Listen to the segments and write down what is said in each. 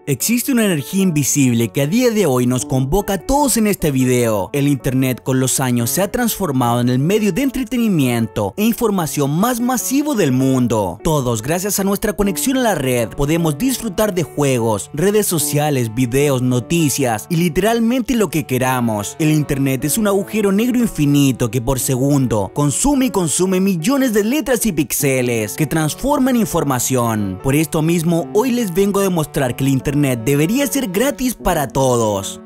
Existe una energía invisible que a día de hoy nos convoca a todos en este video. El internet con los años se ha transformado en el medio de entretenimiento e información más masivo del mundo. Todos, gracias a nuestra conexión a la red, podemos disfrutar de juegos, redes sociales, videos, noticias y literalmente lo que queramos. El internet es un agujero negro infinito que por segundo consume y consume millones de letras y píxeles que transforman información. Por esto mismo, hoy les vengo a demostrar que el internet debería ser gratis para todos.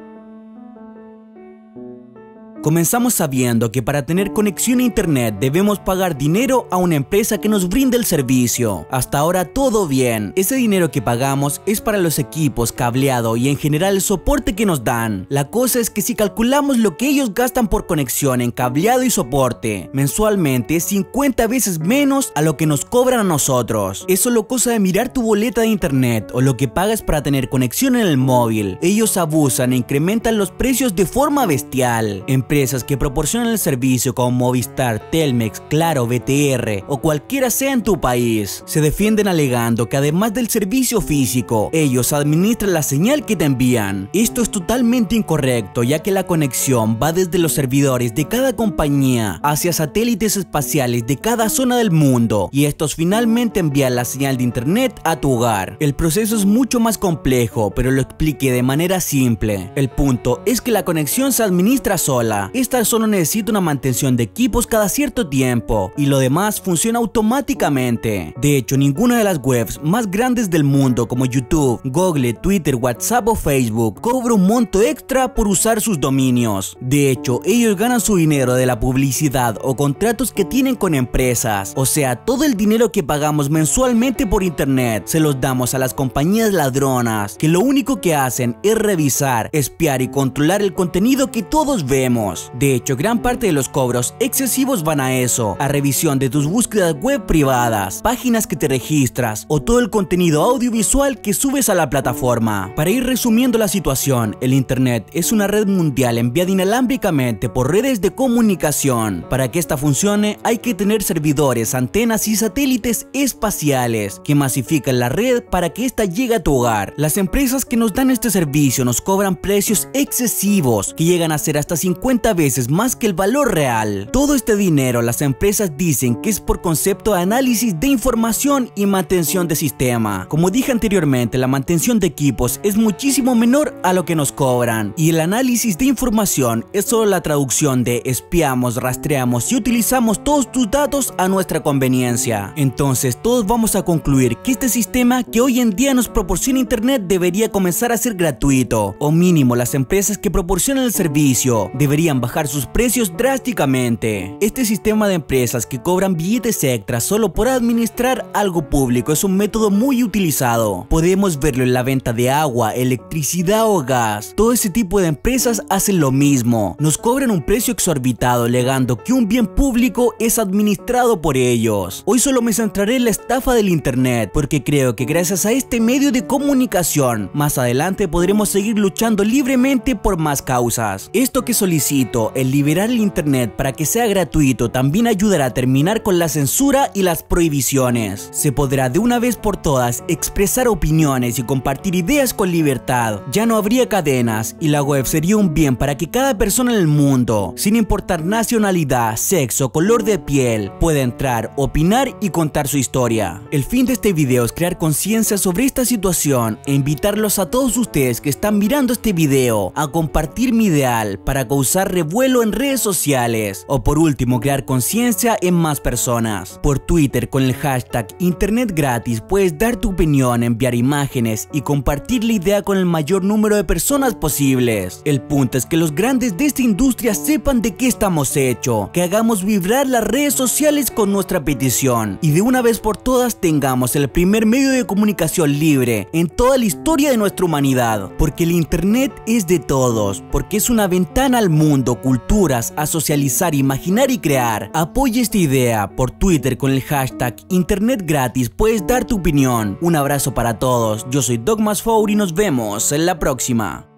Comenzamos sabiendo que para tener conexión a internet debemos pagar dinero a una empresa que nos brinde el servicio. Hasta ahora todo bien. Ese dinero que pagamos es para los equipos, cableado y en general el soporte que nos dan. La cosa es que si calculamos lo que ellos gastan por conexión en cableado y soporte, mensualmente es 50 veces menos a lo que nos cobran a nosotros. Es solo cosa de mirar tu boleta de internet o lo que pagas para tener conexión en el móvil. Ellos abusan e incrementan los precios de forma bestial. Empresas que proporcionan el servicio como Movistar, Telmex, Claro, BTR o cualquiera sea en tu país, se defienden alegando que además del servicio físico, ellos administran la señal que te envían. Esto es totalmente incorrecto, ya que la conexión va desde los servidores de cada compañía hacia satélites espaciales de cada zona del mundo y estos finalmente envían la señal de internet a tu hogar. El proceso es mucho más complejo, pero lo expliqué de manera simple. El punto es que la conexión se administra sola. Esta solo necesita una mantención de equipos cada cierto tiempo y lo demás funciona automáticamente. De hecho, ninguna de las webs más grandes del mundo como YouTube, Google, Twitter, WhatsApp o Facebook cobra un monto extra por usar sus dominios. De hecho, ellos ganan su dinero de la publicidad o contratos que tienen con empresas. O sea, todo el dinero que pagamos mensualmente por internet se los damos a las compañías ladronas, que lo único que hacen es revisar, espiar y controlar el contenido que todos vemos. De hecho, gran parte de los cobros excesivos van a eso, a revisión de tus búsquedas web privadas, páginas que te registras o todo el contenido audiovisual que subes a la plataforma. Para ir resumiendo la situación, el internet es una red mundial enviada inalámbricamente por redes de comunicación. Para que esta funcione hay que tener servidores, antenas y satélites espaciales que masifican la red para que ésta llegue a tu hogar. Las empresas que nos dan este servicio nos cobran precios excesivos que llegan a ser hasta 50 veces más que el valor real. Todo este dinero las empresas dicen que es por concepto de análisis de información y mantención de sistema. Como dije anteriormente, la mantención de equipos es muchísimo menor a lo que nos cobran y el análisis de información es solo la traducción de espiamos, rastreamos y utilizamos todos tus datos a nuestra conveniencia. Entonces todos vamos a concluir que este sistema que hoy en día nos proporciona internet debería comenzar a ser gratuito, o mínimo las empresas que proporcionan el servicio deberían bajar sus precios drásticamente. Este sistema de empresas que cobran billetes extras solo por administrar algo público es un método muy utilizado. Podemos verlo en la venta de agua, electricidad o gas. Todo ese tipo de empresas hacen lo mismo. Nos cobran un precio exorbitado alegando que un bien público es administrado por ellos. Hoy solo me centraré en la estafa del internet porque creo que gracias a este medio de comunicación más adelante podremos seguir luchando libremente por más causas. Esto que solicito, el liberar el internet para que sea gratuito, también ayudará a terminar con la censura y las prohibiciones. Se podrá de una vez por todas expresar opiniones y compartir ideas con libertad. Ya no habría cadenas y la web sería un bien para que cada persona en el mundo, sin importar nacionalidad, sexo, color de piel, pueda entrar, opinar y contar su historia. El fin de este video es crear conciencia sobre esta situación e invitarlos a todos ustedes que están mirando este video a compartir mi ideal para causar revuelo en redes sociales o por último crear conciencia en más personas. Por Twitter con el hashtag InternetGratis puedes dar tu opinión, enviar imágenes y compartir la idea con el mayor número de personas posibles. El punto es que los grandes de esta industria sepan de qué estamos hechos, que hagamos vibrar las redes sociales con nuestra petición y de una vez por todas tengamos el primer medio de comunicación libre en toda la historia de nuestra humanidad, porque el internet es de todos, porque es una ventana al mundo, culturas, a socializar, imaginar y crear. Apoya esta idea. Por Twitter con el hashtag InternetGratis puedes dar tu opinión. Un abrazo para todos, yo soy Dogmas4 y nos vemos en la próxima.